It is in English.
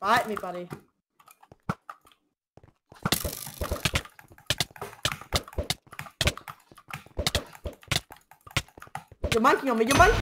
Bite me, buddy. You're monkeying on me. You're monkeying.